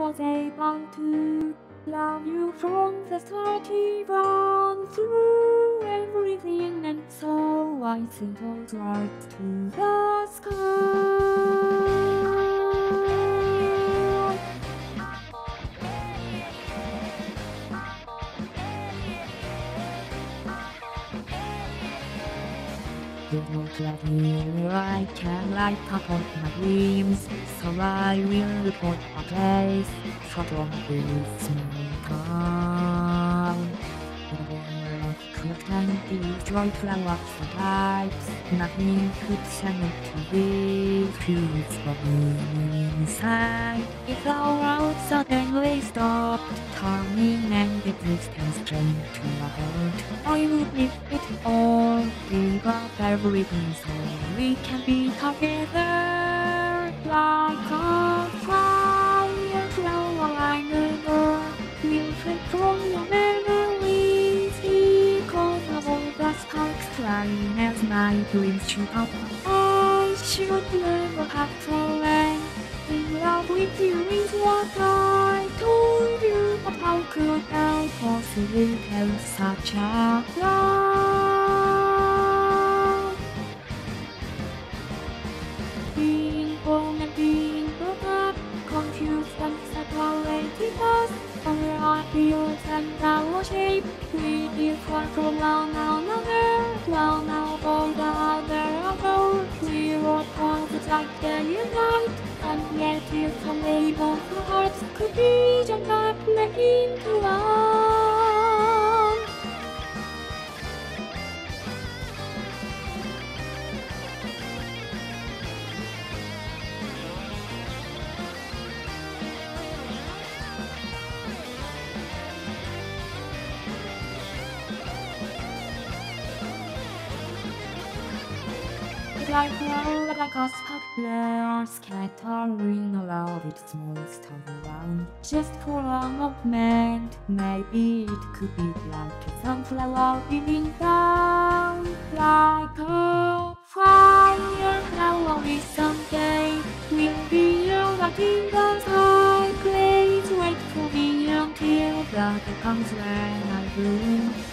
was able to love you from the start, even through everything, and so I singled right to the sky. You won't let me I can light up on my dreams, so I will report a place from this small town. Could and destroy flowers and lights, nothing could stand to this peace for me inside. If our road suddenly stopped turning and the distance turned to a halt, I would leave it all, give up everything so we can be together. Like a fire flower I never will fade from your memories, because of all the sparks flying as my dreams shoot up. I should never have fallen in love with you is what I told you, but how could I possibly tell such a love? Being born and being brought up, confused and separated us, our ideals and our shape, we differ from one another, one out of the other ago. We were opposites like day and night, and yet if only both our hearts could be joined up into one. Like love, like a spark flare, scattering all of its small stars around. Just for a moment, maybe it could be like a sunflower beaming down. Like a fire flower we someday will be a light in the sky. Please wait for me until the day comes when I bloom.